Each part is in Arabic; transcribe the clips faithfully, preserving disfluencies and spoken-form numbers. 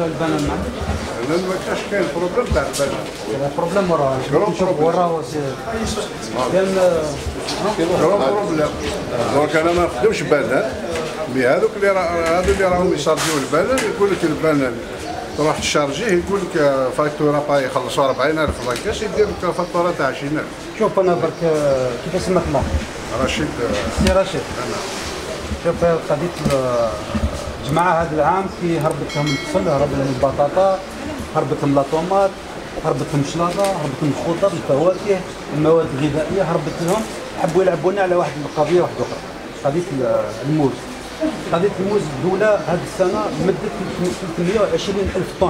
البنان معنا؟ لا ما كاش كاين بروبليم تاع البنان. كاين بروبليم وراه نشوف وراه كاين كاين بروبليم. دونك انا ما نخدمش بنان مي هذوك اللي هذو اللي راهم يشارجيو البنان يقول لك البنان تروح تشارجيه يقول لك فاكتوره باي يخلصوا أربعين ألف ما كاش يدير لك فاتوره تاع عشرين ألف. شوف انا برك كيف اسمك الله؟ رشيد. سي رشيد. شوف قضيه الجماعه هذا العام كي هربت لهم الفصل، هربت لهم البطاطا، هربت لهم لاطوماط، هربت لهم الشلاضه، هربت لهم الخضر، الفواكه، المواد الغذائيه، هربت لهم حبوا يلعبوا لنا على واحد القضيه واحده اخرى، قضيه الموز. قضيه الموز الدوله هذه السنه مدت ثلاثمائة وعشرين ألف طن،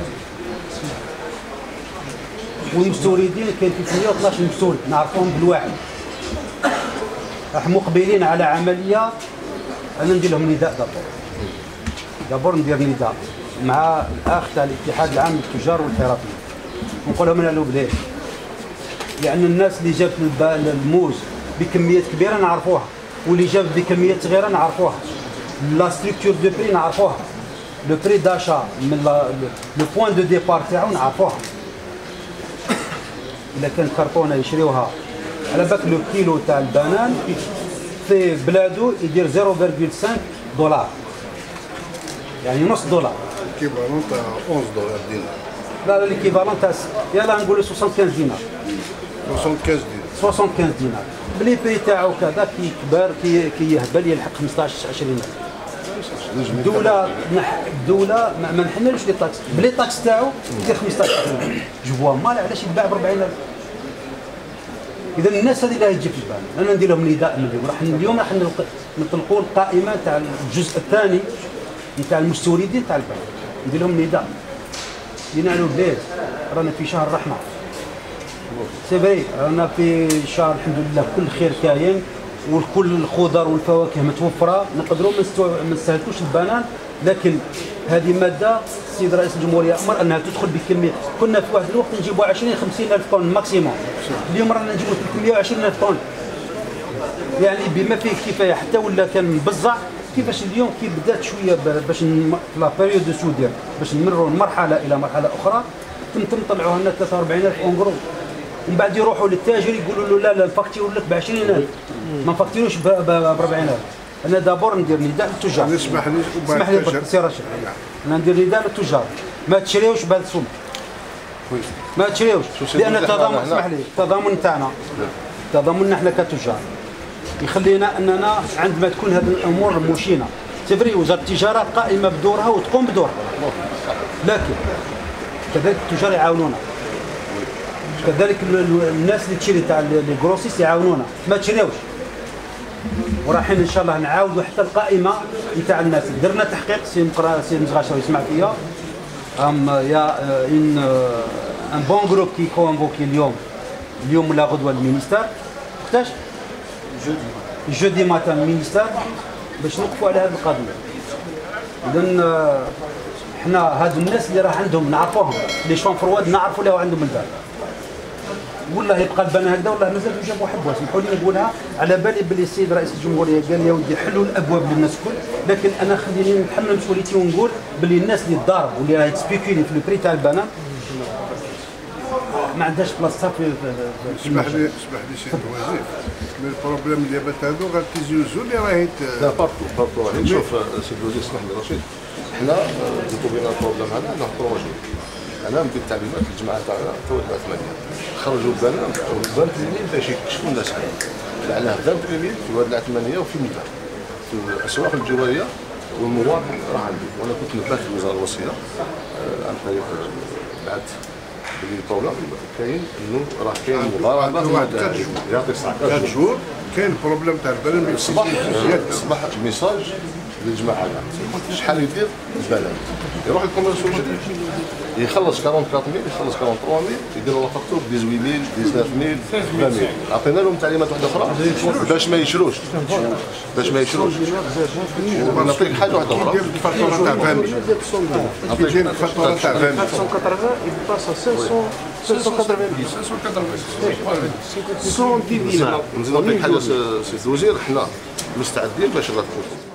والمستوردين كاين ثلاثمائة واثناش مستورد نعرفوهم بالواحد. راح مقبلين على عمليه انا ندير لهم نداء دابور. دابور ندير نداء مع الاخ تاع الاتحاد العام للتجار والحرفيين، نقول لهم انا لو بلاد، لان الناس اللي جابت الموز بكميات كبيره نعرفوها، واللي جاب بكميات صغيره نعرفوها، لا ستركتور دو بري نعرفوها، لو بري داشا من لو بوان دو ديبار تاعو نعرفوها. الا كان كرتونه يشريوها على بالك لو كيلو تاع البنان في بلادو يدير صفر فاصلة خمسة دولار، يعني نص دولار. كيفالون تاع أحد عشر دولار دينار. لا لا ليكيفالون تاع يلا نقولوا خمسة وستين دينار. خمسة وستين دينار. خمسة وستين دينار. بلي بري تاعو كذا كي كبر كي كي يهبل يلحق خمسطاش عشرين ألف. الدولة الدولة ما نحملوش لي طاكس، بلي طاكس تاعو يدير خمسطاش عشرين ألف. جو فوا مال علاش يتباع ب أربعين ألف. إذا الناس هذه اللي تجي في البال، أنا ندير لهم نداء من اليوم، راح اليوم راح نطلقوا القائمة تاع الجزء الثاني نتاع المستوردين تاع البلد، ندير لهم نداء. ينالوا البلاد، رانا في شهر الرحمة. سي فري، رانا في شهر الحمد لله كل خير كاين، وكل الخضر والفواكه متوفرة، نقدروا ما نستهلكوش البنان، لكن هذه مادة السيد رئيس الجمهورية أمر أنها تدخل بكمية، كنا في واحد الوقت نجيبوا عشرين خمسين ألف طن ماكسيموم، اليوم رانا نجيبوا ثلاثمائة وعشرين ألف طن، يعني بما فيه الكفاية حتى ولا كان مبزع. كيفاش اليوم كي بدات شوية باش لا بيريود دو سودير باش نمروا من مرحلة إلى مرحلة أخرى، تم طلعوها لنا ثلاثة وأربعين ألف أونغرو، ومن بعد يروحوا للتاجر يقولوا له لا لا نفكتيروا لك ب عشرين ألف، ما نفكتيروش ب أربعين ألف. انا دابور ندير نداء للتجار. اسمح لي اسمح لي برك سي رشيد، انا ندير نداء للتجار ما تشريوش بهذا السوم، ما تشريوش، لان التضامن اسمح لي التضامن تاعنا تضامننا احنا كتجار يخلينا اننا عندما تكون هذه الامور مشينه تفري وزاره التجاره قائمه بدورها وتقوم بدورها، لكن كذلك التجار يعاونونا، كذلك الناس اللي تشري تاع لي غروسيس يعاونونا، ما تشريوش. ورايحين ان شاء الله نعاودوا حتى القائمه نتاع الناس، درنا تحقيق سي مقرا سي مزغاشر يسمع فيا، ام يا ان ان بون جروب كي كونفوكي اليوم اليوم ولا غدوه المينيستر وقتاش؟ جودي جودي ماتان المينيستر باش نوقفوا على هذه القضيه. اذا حنا هاد الناس اللي راه عندهم نعرفوهم لي شون فرواد نعرفوا له عندهم البال، والله يبقى البنان هكذا والله مازال جابوا حبوه، سمحوا لي نقولها على بالي باللي السيد رئيس الجمهوريه قال يا ودي حلوا الابواب للناس الكل، لكن انا خليني نتحمل مسؤوليتي ونقول باللي الناس اللي تضارب واللي راهي تسبيكولي في البري تاع البنان ما عندهاش بلاصتها في اسمح لي اسمح لي سي الوزير، من البروبليم اللي بات هذو غير تيزيوزو اللي راهي لا بارتو بارتو راهي شوف سي الوزير اسمح لي رشيد، حنا جبتوا بينا البروبليم هذا عندنا بروجي، انا ندير تعليمات للجماعه تاعنا تو ثمانية خرجوا البنان وبان تريميل باش يكشفوا الناس عليه، لانه بان تريميل في واد العثمانيه وفي ميدان في الاسواق الجواريه والمواطن راه عندي، وانا كنت نبات في الوزاره الوصيه عن طريق بعد اللي البروبليم كاين انه راه كاين مضاربه يعطيك الصحه ثلاث شهور كاين بروبليم تاع البنان. صباح صباح ميساج للجماعه شحال يدير البنان يروح للكوميرسيو الجديد يخلص أربعة وأربعين ميل يخلص ثلاثة وأربعين ميل يديروا له فاكتور ب ثمانية عشر ميل تسعة عشر ميل سبعة ميل. عطينا لهم تعليمات واحده اخرى باش ما يشروش باش ما يشروش نعطيك حاجه واحده اخرى دير الفاتوره تاع عشرين نعطيك الفاتوره تاع عشرين خمسمائة وثمانين يباص خمسمائة وثمانين مية دينار. نزيد نعطيك حاجه سي الوزير، حنا مستعدين باش غتكون